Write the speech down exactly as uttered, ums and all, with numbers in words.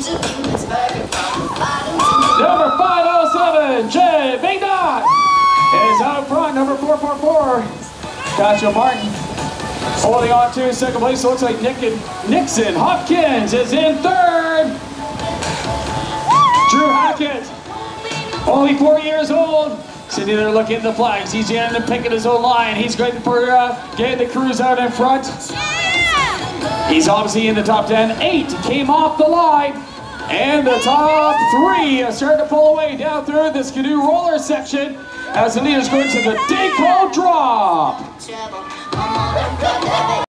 Number five oh seven, Jay Big Dog, is out front. Number four four four, Gotcha Martin, holding on to second place. So it looks like Nick and Nixon Hopkins is in third. Drew Hackett, only four years old, sitting there looking at the flags. He's in and picking his own line. He's great for uh, getting the crews out in front. He's obviously in the top ten. Eight came off the line. And the top three are starting to pull away down through the Skidoo roller section as the leaders go into the Dayco drop.